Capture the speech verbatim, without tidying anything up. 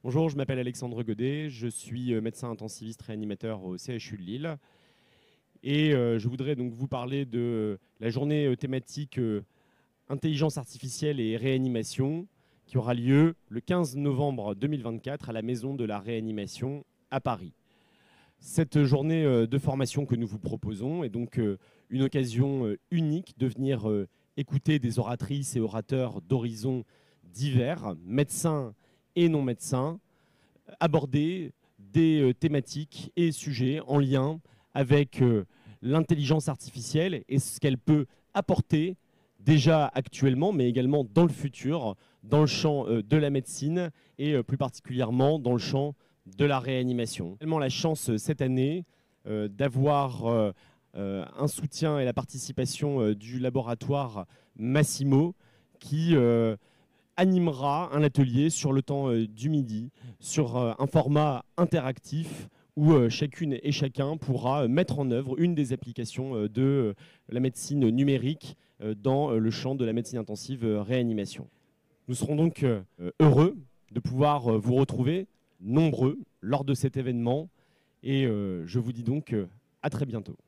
Bonjour, je m'appelle Alexandre Godet, je suis euh, médecin intensiviste réanimateur au C H U de Lille. Et euh, je voudrais donc vous parler de la journée euh, thématique euh, intelligence artificielle et réanimation qui aura lieu le quinze novembre deux mille vingt-quatre à la Maison de la Réanimation à Paris. Cette journée euh, de formation que nous vous proposons est donc euh, une occasion euh, unique de venir euh, écouter des oratrices et orateurs d'horizons divers, médecins et non médecins, aborder des euh, thématiques et sujets en lien avec euh, l'intelligence artificielle et ce qu'elle peut apporter déjà actuellement, mais également dans le futur, dans le champ euh, de la médecine et euh, plus particulièrement dans le champ de la réanimation. J'ai tellement la chance euh, cette année euh, d'avoir euh, euh, un soutien et la participation euh, du laboratoire Massimo qui euh, animera un atelier sur le temps euh, du midi, sur euh, un format interactif où euh, chacune et chacun pourra euh, mettre en œuvre une des applications euh, de euh, la médecine numérique euh, dans euh, le champ de la médecine intensive euh, réanimation. Nous serons donc euh, heureux de pouvoir euh, vous retrouver nombreux lors de cet événement et euh, je vous dis donc euh, à très bientôt.